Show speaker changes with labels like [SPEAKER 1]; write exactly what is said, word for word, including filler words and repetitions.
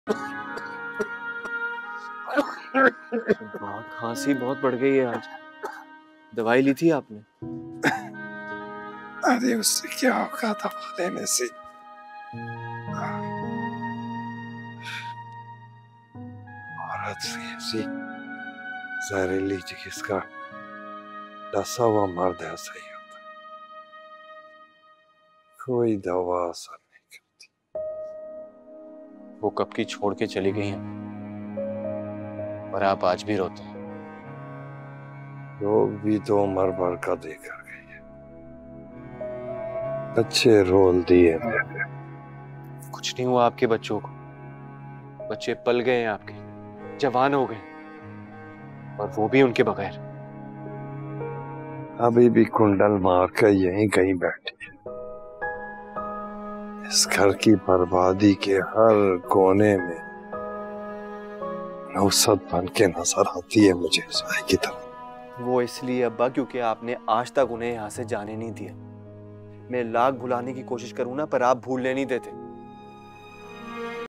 [SPEAKER 1] बहुत खांसी बहुत बढ़ गई है आज। दवाई ली थी आपने?
[SPEAKER 2] अरे उससे क्या होगा दवा लेने से? औरत से ऐसी जहरीली चीज का डसा हुआ मर्द ऐसा ही होता है। कोई दवा असर नहीं करती।
[SPEAKER 1] वो कब की छोड़ के चली गई हैं, और आप आज भी रोते हैं।
[SPEAKER 2] लोग भी तो उम्र भर का देकर गए हैं। अच्छे रोल दिए मैंने।
[SPEAKER 1] कुछ नहीं हुआ आपके बच्चों को। बच्चे पल गए हैं आपके, जवान हो गए, और वो भी उनके बगैर।
[SPEAKER 2] अभी भी कुंडल मार कर यहीं कहीं बैठी है। इस घर की बर्बादी के हर कोने में नौसत बन के नजर आती है मुझे साई की तरह।
[SPEAKER 1] वो इसलिए अब्बा क्योंकि आपने आज तक उन्हें यहाँ से जाने नहीं दिया। मैं लाख भुलाने की कोशिश करूँ ना, पर आप भूलने नहीं देते।